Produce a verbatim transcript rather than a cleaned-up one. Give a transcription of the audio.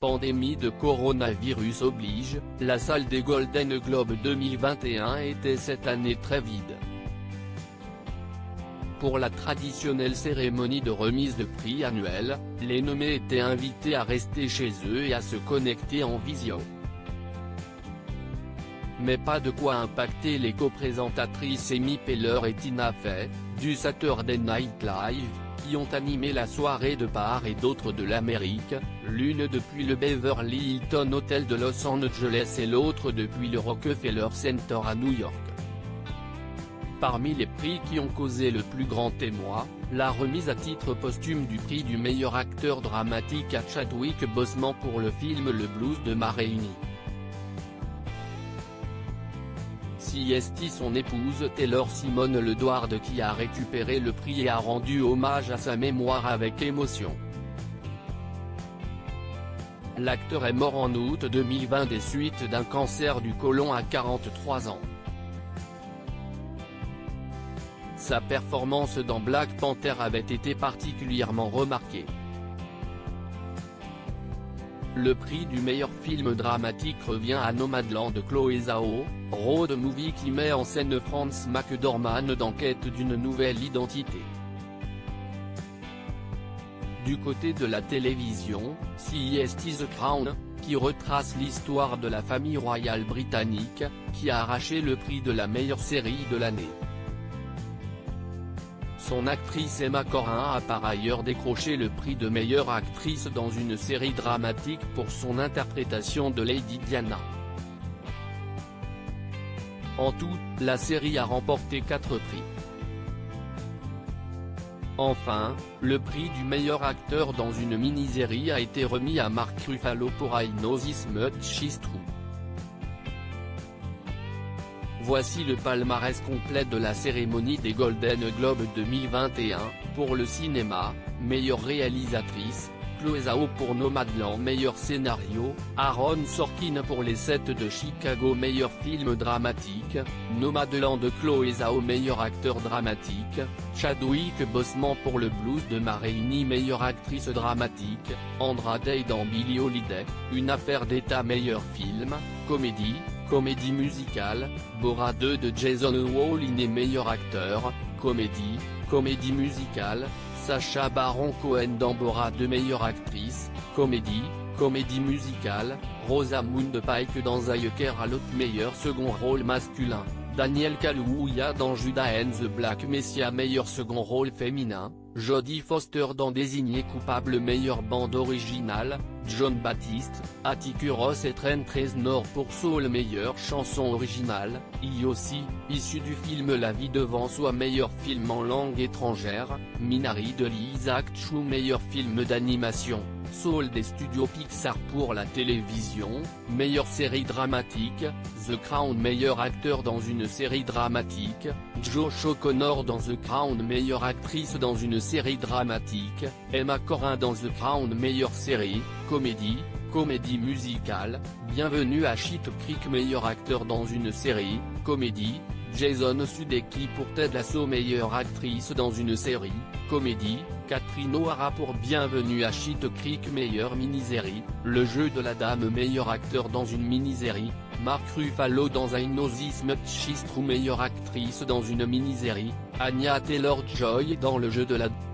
Pandémie de coronavirus oblige, la salle des Golden Globes deux mille vingt et un était cette année très vide. Pour la traditionnelle cérémonie de remise de prix annuelle, les nommés étaient invités à rester chez eux et à se connecter en visio. Mais pas de quoi impacter les co-présentatrices Amy Poehler et Tina Fey, du Saturday Night Live, qui ont animé la soirée de part et d'autre de l'Amérique, l'une depuis le Beverly Hilton Hotel de Los Angeles et l'autre depuis le Rockefeller Center à New York. Parmi les prix qui ont causé le plus grand émoi, la remise à titre posthume du prix du meilleur acteur dramatique à Chadwick Boseman pour le film Le Blues de Ma Réunie. C'est son épouse Taylor Simone Ledward qui a récupéré le prix et a rendu hommage à sa mémoire avec émotion. L'acteur est mort en août deux mille vingt des suites d'un cancer du côlon à quarante-trois ans. Sa performance dans Black Panther avait été particulièrement remarquée. Le prix du meilleur film dramatique revient à Nomadland de Chloé Zhao, road movie qui met en scène Frances McDormand dans quête d'une nouvelle identité. Du côté de la télévision, c'est The Crown, qui retrace l'histoire de la famille royale britannique, qui a arraché le prix de la meilleure série de l'année. Son actrice Emma Corrin a par ailleurs décroché le prix de meilleure actrice dans une série dramatique pour son interprétation de Lady Diana. En tout, la série a remporté quatre prix. Enfin, le prix du meilleur acteur dans une mini-série a été remis à Mark Ruffalo pour I Know This Much Is True. Voici le palmarès complet de la cérémonie des Golden Globes deux mille vingt et un, pour le cinéma, meilleure réalisatrice, Chloé Zhao pour Nomadland meilleur scénario, Aaron Sorkin pour Les Sept de Chicago meilleur film dramatique, Nomadland de Chloé Zhao meilleur acteur dramatique, Chadwick Boseman pour Le Blues de Ma Réunie meilleure actrice dramatique, Andra Day dans Billie Holiday, Une affaire d'État meilleur film, comédie, comédie musicale, Borat deux de Jason Wallin meilleur acteur, comédie, comédie musicale, Sacha Baron Cohen dans Borat deux meilleure actrice, comédie, comédie musicale, Rosamund Pike dans Zayker meilleur second rôle masculin, Daniel Kaluuya dans Judas and the Black Messiah meilleur second rôle féminin, Jodie Foster dans Désigné coupable meilleure bande originale, John Baptiste, Atticus Ross et Trent Reznor pour Soul meilleure chanson originale, Yossi, issu du film La vie devant soi meilleur film en langue étrangère, Minari de Isaac Chu meilleur film d'animation, Soul des studios Pixar pour la télévision, meilleure série dramatique, The Crown meilleur acteur dans une série dramatique, Josh O'Connor dans The Crown meilleure actrice dans une série dramatique, Emma Corrin dans The Crown meilleure série, comédie, comédie musicale, Bienvenue à Schitt Creek meilleur acteur dans une série, comédie, Jason Sudeikis pour Ted Lasso meilleure actrice dans une série, comédie, Catherine O'Hara pour Bienvenue à Schitt Creek meilleure mini-série, Le jeu de la dame meilleur acteur dans une mini-série, Mark Ruffalo dans I Know This Much Is True meilleure actrice dans une mini-série, Anya Taylor-Joy dans Le jeu de la